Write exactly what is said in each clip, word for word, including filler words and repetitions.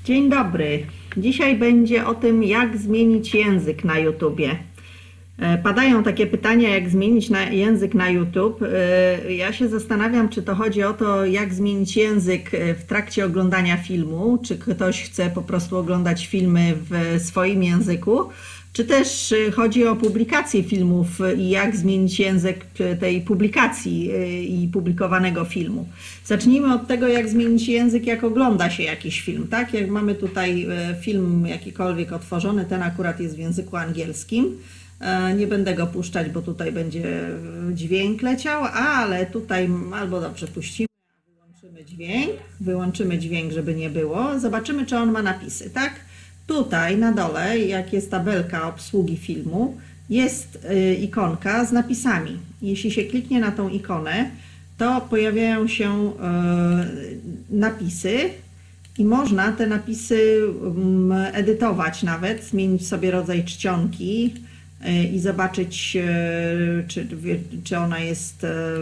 Dzień dobry. Dzisiaj będzie o tym, jak zmienić język na YouTubie. Padają takie pytania, jak zmienić na język na YouTube. Ja się zastanawiam, czy to chodzi o to, jak zmienić język w trakcie oglądania filmu, czy ktoś chce po prostu oglądać filmy w swoim języku, czy też chodzi o publikację filmów i jak zmienić język tej publikacji i publikowanego filmu. Zacznijmy od tego, jak zmienić język, jak ogląda się jakiś film. Tak? Jak mamy tutaj film jakikolwiek otworzony, ten akurat jest w języku angielskim. Nie będę go puszczać, bo tutaj będzie dźwięk leciał, ale tutaj albo dobrze puścimy, wyłączymy dźwięk, wyłączymy dźwięk, żeby nie było. Zobaczymy, czy on ma napisy, tak? Tutaj na dole, jak jest tabelka obsługi filmu, jest ikonka z napisami. Jeśli się kliknie na tą ikonę, to pojawiają się napisy i można te napisy edytować nawet, zmienić sobie rodzaj czcionki i zobaczyć, czy, czy ona jest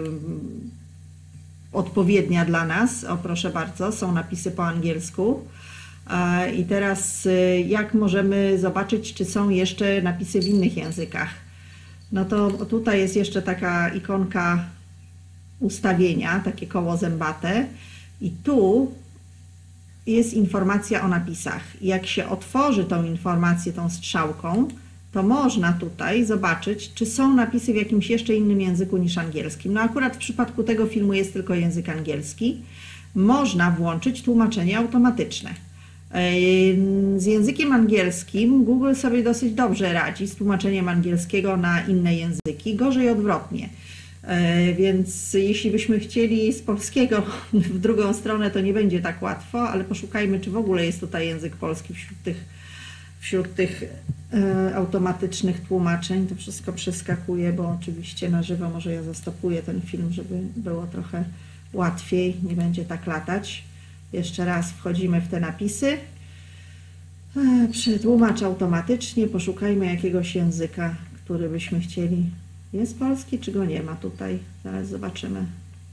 odpowiednia dla nas. O, proszę bardzo, są napisy po angielsku. I teraz jak możemy zobaczyć, czy są jeszcze napisy w innych językach? No to tutaj jest jeszcze taka ikonka ustawienia, takie koło zębate i tu jest informacja o napisach. Jak się otworzy tą informację tą strzałką, to można tutaj zobaczyć, czy są napisy w jakimś jeszcze innym języku niż angielskim. No akurat w przypadku tego filmu jest tylko język angielski. Można włączyć tłumaczenie automatyczne. Z językiem angielskim Google sobie dosyć dobrze radzi z tłumaczeniem angielskiego na inne języki, gorzej odwrotnie. Więc jeśli byśmy chcieli z polskiego w drugą stronę, to nie będzie tak łatwo, ale poszukajmy, czy w ogóle jest tutaj język polski wśród tych, wśród tych automatycznych tłumaczeń. To wszystko przeskakuje, bo oczywiście na żywo może ja zastopuję ten film, żeby było trochę łatwiej, nie będzie tak latać. Jeszcze raz wchodzimy w te napisy. Przetłumacz automatycznie. Poszukajmy jakiegoś języka, który byśmy chcieli. Jest polski, czy go nie ma tutaj? Zaraz zobaczymy.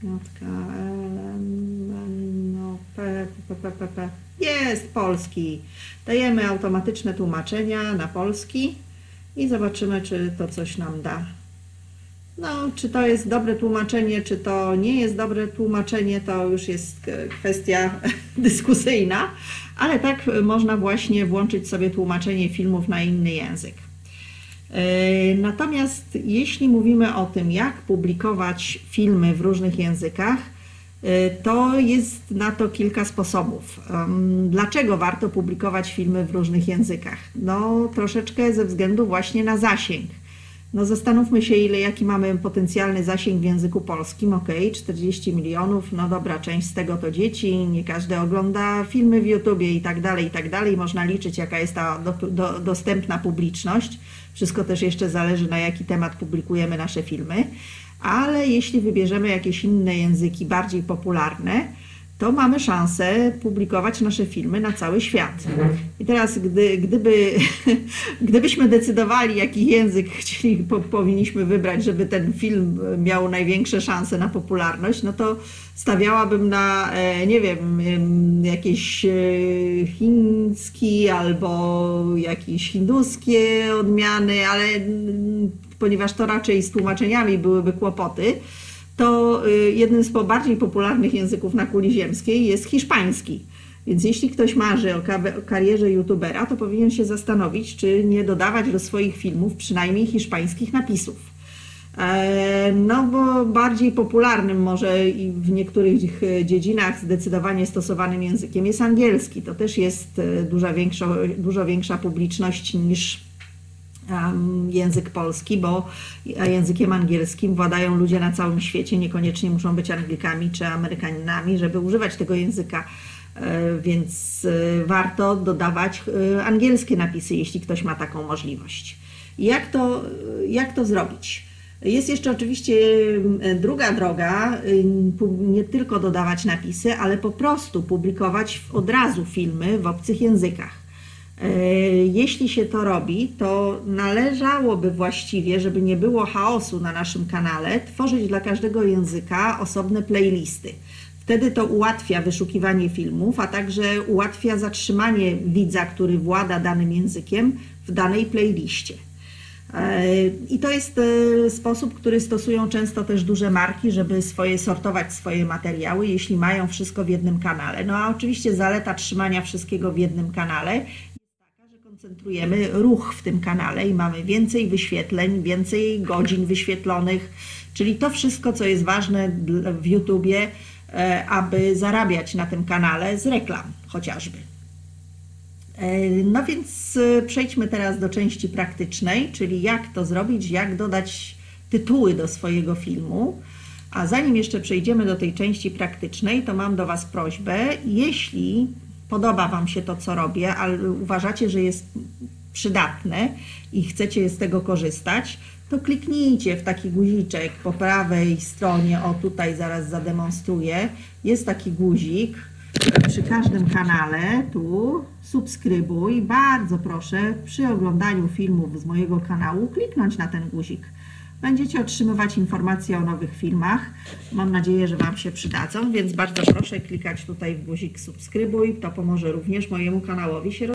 Jest polski. Dajemy automatyczne tłumaczenia na polski i zobaczymy, czy to coś nam da. No, czy to jest dobre tłumaczenie, czy to nie jest dobre tłumaczenie, to już jest kwestia dyskusyjna, ale tak można właśnie włączyć sobie tłumaczenie filmów na inny język. Natomiast jeśli mówimy o tym, jak publikować filmy w różnych językach, to jest na to kilka sposobów. Dlaczego warto publikować filmy w różnych językach? No, troszeczkę ze względu właśnie na zasięg. No zastanówmy się, ile, jaki mamy potencjalny zasięg w języku polskim. Ok, czterdzieści milionów, no dobra, część z tego to dzieci, nie każdy ogląda filmy w YouTubie i tak dalej, i tak dalej. Można liczyć, jaka jest ta do, do, dostępna publiczność. Wszystko też jeszcze zależy, na jaki temat publikujemy nasze filmy. Ale jeśli wybierzemy jakieś inne języki bardziej popularne, to mamy szansę publikować nasze filmy na cały świat. I teraz, gdy, gdyby, gdybyśmy decydowali, jaki język chcieli, po, powinniśmy wybrać, żeby ten film miał największe szanse na popularność, no to stawiałabym na, nie wiem, jakieś chiński albo jakieś hinduskie odmiany, ale ponieważ to raczej z tłumaczeniami byłyby kłopoty, to jednym z bardziej popularnych języków na kuli ziemskiej jest hiszpański. Więc jeśli ktoś marzy o karierze youtubera, to powinien się zastanowić, czy nie dodawać do swoich filmów przynajmniej hiszpańskich napisów. No bo bardziej popularnym może i w niektórych dziedzinach zdecydowanie stosowanym językiem jest angielski. To też jest dużo większa, dużo większa publiczność niż język polski, bo językiem angielskim władają ludzie na całym świecie, niekoniecznie muszą być Anglikami czy Amerykanami, żeby używać tego języka, więc warto dodawać angielskie napisy, jeśli ktoś ma taką możliwość. Jak to, jak to zrobić? Jest jeszcze oczywiście druga droga, nie tylko dodawać napisy, ale po prostu publikować od razu filmy w obcych językach. Jeśli się to robi, to należałoby właściwie, żeby nie było chaosu na naszym kanale, tworzyć dla każdego języka osobne playlisty. Wtedy to ułatwia wyszukiwanie filmów, a także ułatwia zatrzymanie widza, który włada danym językiem w danej playliście. I to jest sposób, który stosują często też duże marki, żeby swoje, sortować swoje materiały, jeśli mają wszystko w jednym kanale. No a oczywiście zaleta trzymania wszystkiego w jednym kanale jest taka, że koncentrujemy ruch w tym kanale i mamy więcej wyświetleń, więcej godzin wyświetlonych, czyli to wszystko, co jest ważne w YouTubie, aby zarabiać na tym kanale z reklam chociażby. No więc przejdźmy teraz do części praktycznej, czyli jak to zrobić, jak dodać tytuły do swojego filmu. A zanim jeszcze przejdziemy do tej części praktycznej, to mam do Was prośbę, jeśli podoba Wam się to, co robię, ale uważacie, że jest przydatne i chcecie z tego korzystać, to kliknijcie w taki guziczek po prawej stronie, o tutaj zaraz zademonstruję, jest taki guzik przy każdym kanale, tu subskrybuj, bardzo proszę przy oglądaniu filmów z mojego kanału kliknąć na ten guzik. Będziecie otrzymywać informacje o nowych filmach, mam nadzieję, że Wam się przydadzą, więc bardzo proszę klikać tutaj w guzik subskrybuj, to pomoże również mojemu kanałowi się rozwijać.